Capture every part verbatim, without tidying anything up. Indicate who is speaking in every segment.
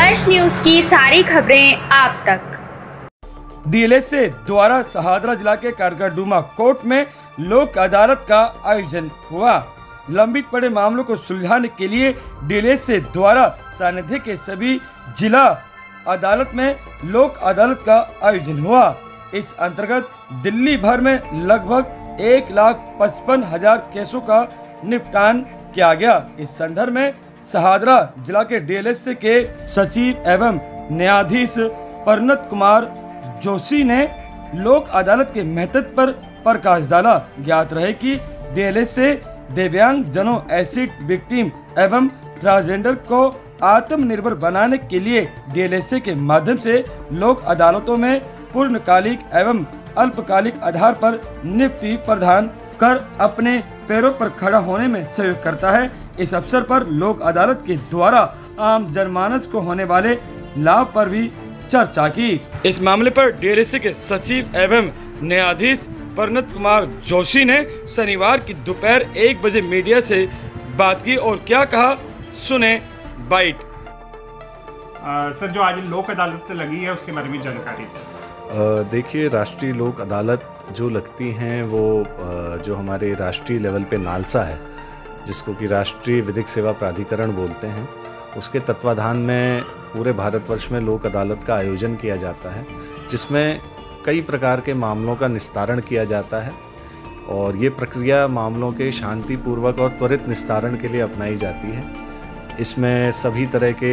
Speaker 1: हर्ष news की सारी खबरें आप तक।
Speaker 2: डीएलएसए द्वारा सहादरा जिला के कारगरडुमा कोर्ट में लोक अदालत का आयोजन हुआ। लंबित पड़े मामलों को सुलझाने के लिए डीएलएसए द्वारा सानिध्य के सभी जिला अदालत में लोक अदालत का आयोजन हुआ। इस अंतर्गत दिल्ली भर में लगभग एक लाख पचपन हजार केसों का निपटान किया गया। इस संदर्भ में सहादरा जिला के डीएलएसए के सचिव एवं न्यायाधीश परनत कुमार जोशी ने लोक अदालत के महत्व पर प्रकाश डाला। ज्ञात रहे कि डीएलएसए दिव्यांग जनों, एसिड विक्टिम एवं ट्रांसजेंडर को आत्मनिर्भर बनाने के लिए डीएलएसए के माध्यम से लोक अदालतों में पूर्णकालिक एवं अल्पकालिक आधार पर नियुक्ति प्रदान कर अपने पैरों पर खड़ा होने में सहयोग करता है। इस अवसर पर लोक अदालत के द्वारा आम जनमानस को होने वाले लाभ पर भी चर्चा की। इस मामले पर डीएलएसए के सचिव एवं न्यायाधीश परनत कुमार जोशी ने शनिवार की दोपहर एक बजे मीडिया से बात की और क्या कहा, सुने बाइट।
Speaker 3: सर, जो आज लोक अदालत लगी है उसके बारे में जानकारी सर।
Speaker 4: देखिए, राष्ट्रीय लोक अदालत जो लगती हैं वो जो हमारे राष्ट्रीय लेवल पे नालसा है, जिसको कि राष्ट्रीय विधिक सेवा प्राधिकरण बोलते हैं, उसके तत्वाधान में पूरे भारतवर्ष में लोक अदालत का आयोजन किया जाता है, जिसमें कई प्रकार के मामलों का निस्तारण किया जाता है और ये प्रक्रिया मामलों के शांतिपूर्वक और त्वरित निस्तारण के लिए अपनाई जाती है। इसमें सभी तरह के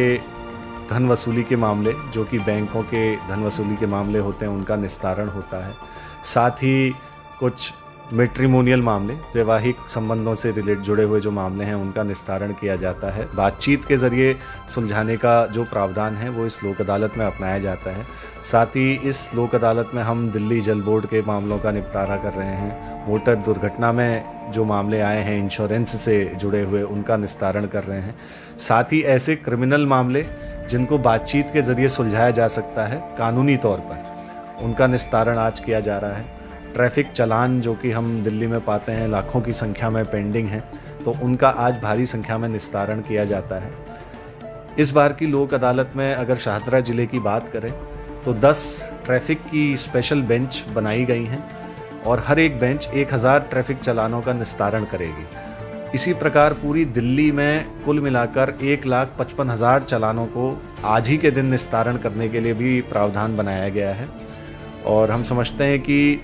Speaker 4: धन वसूली के मामले, जो कि बैंकों के धन वसूली के मामले होते हैं, उनका निस्तारण होता है। साथ ही कुछ मैट्रिमोनियल मामले, वैवाहिक संबंधों से रिलेट जुड़े हुए जो मामले हैं, उनका निस्तारण किया जाता है। बातचीत के ज़रिए सुलझाने का जो प्रावधान है वो इस लोक अदालत में अपनाया जाता है। साथ ही इस लोक अदालत में हम दिल्ली जल बोर्ड के मामलों का निपटारा कर रहे हैं। मोटर दुर्घटना में जो मामले आए हैं इंश्योरेंस से जुड़े हुए, उनका निस्तारण कर रहे हैं। साथ ही ऐसे क्रिमिनल मामले जिनको बातचीत के ज़रिए सुलझाया जा सकता है कानूनी तौर पर, उनका निस्तारण आज किया जा रहा है। ट्रैफिक चालान जो कि हम दिल्ली में पाते हैं लाखों की संख्या में पेंडिंग हैं, तो उनका आज भारी संख्या में निस्तारण किया जाता है। इस बार की लोक अदालत में अगर शाहदरा ज़िले की बात करें तो दस ट्रैफिक की स्पेशल बेंच बनाई गई हैं और हर एक बेंच एक हज़ार ट्रैफिक चालानों का निस्तारण करेगी। इसी प्रकार पूरी दिल्ली में कुल मिलाकर एक लाख पचपन हज़ार चालानों को आज ही के दिन निस्तारण करने के लिए भी प्रावधान बनाया गया है। और हम समझते हैं कि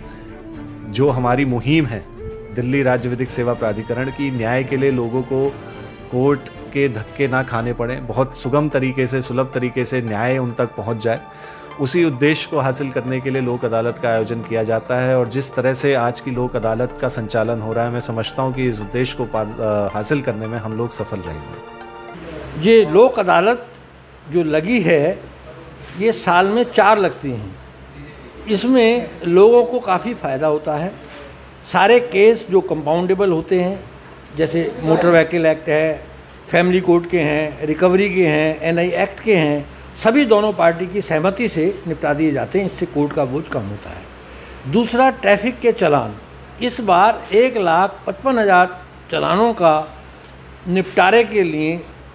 Speaker 4: जो हमारी मुहिम है दिल्ली राज्य विधिक सेवा प्राधिकरण की, न्याय के लिए लोगों को कोर्ट के धक्के ना खाने पड़े, बहुत सुगम तरीके से, सुलभ तरीके से न्याय उन तक पहुंच जाए, उसी उद्देश्य को हासिल करने के लिए लोक अदालत का आयोजन किया जाता है। और जिस तरह से आज की लोक अदालत का संचालन हो रहा है, मैं समझता हूं कि इस उद्देश्य को हासिल करने में हम लोग सफल रहेंगे।
Speaker 5: ये लोक अदालत जो लगी है, ये साल में चार लगती हैं। इसमें लोगों को काफ़ी फ़ायदा होता है। सारे केस जो कंपाउंडेबल होते हैं, जैसे मोटर व्हीकल एक्ट है, फैमिली कोर्ट के हैं, रिकवरी के हैं, एनआई एक्ट के हैं, सभी दोनों पार्टी की सहमति से निपटा दिए जाते हैं। इससे कोर्ट का बोझ कम होता है। दूसरा, ट्रैफिक के चालान। इस बार एक लाख पचपन हज़ार चालानों का निपटारे के लिए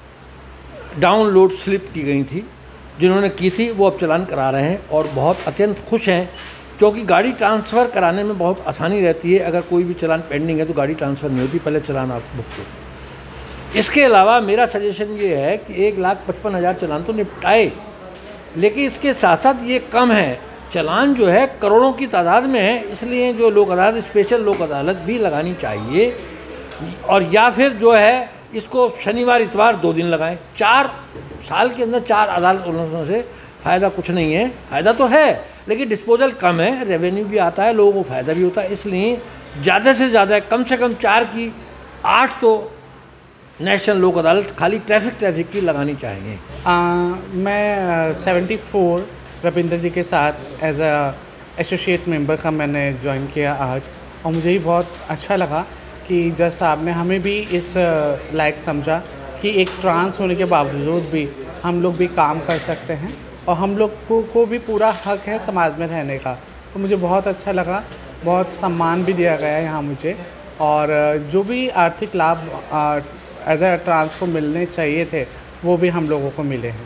Speaker 5: डाउनलोड स्लिप की गई थी। जिन्होंने की थी वो अब चालान करा रहे हैं और बहुत अत्यंत खुश हैं, क्योंकि गाड़ी ट्रांसफ़र कराने में बहुत आसानी रहती है। अगर कोई भी चालान पेंडिंग है तो गाड़ी ट्रांसफ़र नहीं होती, पहले चालान आप बुक करो। इसके अलावा मेरा सजेशन ये है कि एक लाख पचपन हज़ार चालान तो निपटाए, लेकिन इसके साथ साथ ये कम है। चालान जो है करोड़ों की तादाद में है, इसलिए जो लोक अदालत, स्पेशल लोक अदालत भी लगानी चाहिए। और या फिर जो है इसको शनिवार इतवार दो दिन लगाएं। चार साल के अंदर चार अदालतों से फ़ायदा कुछ नहीं है। फ़ायदा तो है लेकिन डिस्पोजल कम है, रेवेन्यू भी आता है, लोगों को फ़ायदा भी होता है। इसलिए ज़्यादा से ज़्यादा कम से कम चार की आठ तो नेशनल लोक अदालत खाली ट्रैफिक ट्रैफिक की लगानी चाहिए।
Speaker 6: आ, मैं सेवेंटी फोर रविंदर जी के साथ एज अ एसोसिएट मेंबर का मैंने ज्वाइन किया आज, और मुझे ही बहुत अच्छा लगा कि जज साहब ने हमें भी इस लायक समझा कि एक ट्रांस होने के बावजूद भी हम लोग भी काम कर सकते हैं और हम लोग को, को भी पूरा हक है समाज में रहने का। तो मुझे बहुत अच्छा लगा, बहुत सम्मान भी दिया गया यहाँ मुझे, और जो भी आर्थिक लाभ एज अ ट्रांस को मिलने चाहिए थे वो भी हम लोगों को मिले हैं।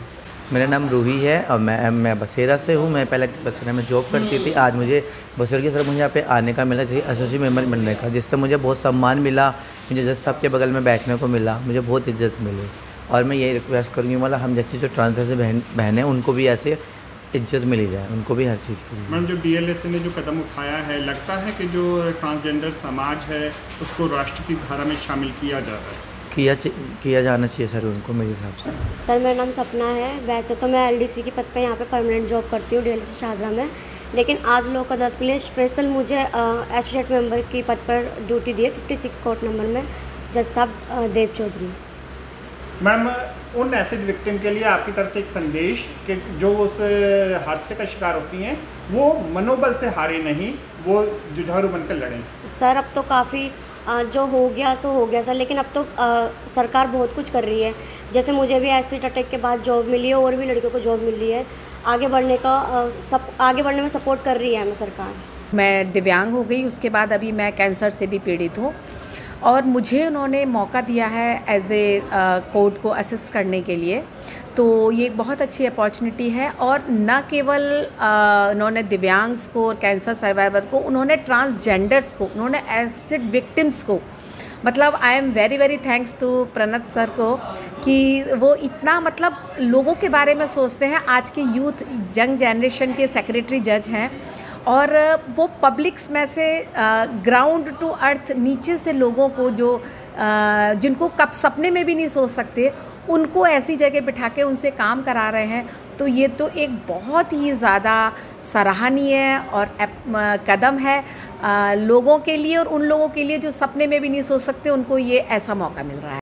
Speaker 7: मेरा नाम रूही है और मैं मैं बसेरा से हूँ। मैं पहले बसेरा में जॉब करती थी। आज मुझे बसेरा की तरफ मुझे यहाँ पे आने का मिला, जैसे एसोसिएट मेंबर बनने का, जिससे मुझे बहुत सम्मान मिला। मुझे जज साहब के बगल में बैठने को मिला, मुझे बहुत इज्जत मिली। और मैं यही रिक्वेस्ट करूँगी, मतलब हम जैसे जो ट्रांसजेंडर बहन बहनें उनको भी ऐसे इज्जत मिली जाए, उनको भी हर चीज़ की।
Speaker 3: मैम, जो डी एल एस ने जो कदम उठाया है, लगता है कि जो ट्रांसजेंडर समाज है उसको राष्ट्र की धारा में शामिल किया जा रहा है?
Speaker 7: किया किया जाना चाहिए सर उनको, मेरे हिसाब से।
Speaker 8: सर मेरा नाम सपना है। वैसे तो मैं एल डी सी के पद पे यहाँ पे परमानेंट जॉब करती हूँ डी एल सी शाहदरा में, लेकिन आज लोक अदालत के लिए स्पेशल मुझे एसोसिएट मेंबर की पद पर ड्यूटी दी है फिफ्टी सिक्स कोर्ट नंबर में, जज साहब देव चौधरी।
Speaker 3: मैम, उन एसिड विक्टिम के लिए आपकी तरफ से एक संदेश कि जो उस हादसे का शिकार होती हैं वो मनोबल से हारे नहीं, वो जुझारू बनकर लड़ें।
Speaker 8: सर अब तो काफ़ी जो हो गया सो हो गया सर, लेकिन अब तो आ, सरकार बहुत कुछ कर रही है। जैसे मुझे भी एसिड अटैक के बाद जॉब मिली है और भी लड़कियों को जॉब मिल रही है। आगे बढ़ने का आ, सब आगे बढ़ने में सपोर्ट कर रही है हमें सरकार।
Speaker 9: मैं दिव्यांग हो गई, उसके बाद अभी मैं कैंसर से भी पीड़ित हूँ और मुझे उन्होंने मौका दिया है एज ए कोर्ट को असिस्ट करने के लिए, तो ये बहुत अच्छी अपॉर्चुनिटी है। और न केवल उन्होंने दिव्यांग्स को और कैंसर सर्वाइवर को, उन्होंने ट्रांसजेंडर्स को, उन्होंने एसिड विक्टिम्स को, मतलब I am very very thanks to Pranat sir को कि वो इतना मतलब लोगों के बारे में सोचते हैं। आज के यूथ यंग जनरेशन के सेक्रेटरी जज हैं और वो पब्लिक्स में से ग्राउंड टू अर्थ नीचे से लोगों को जो आ, जिनको कब सपने में भी नहीं सोच सकते, उनको ऐसी जगह बिठा के उनसे काम करा रहे हैं। तो ये तो एक बहुत ही ज़्यादा सराहनीय और कदम है आ, लोगों के लिए, और उन लोगों के लिए जो सपने में भी नहीं सोच सकते, उनको ये ऐसा मौका मिल रहा है।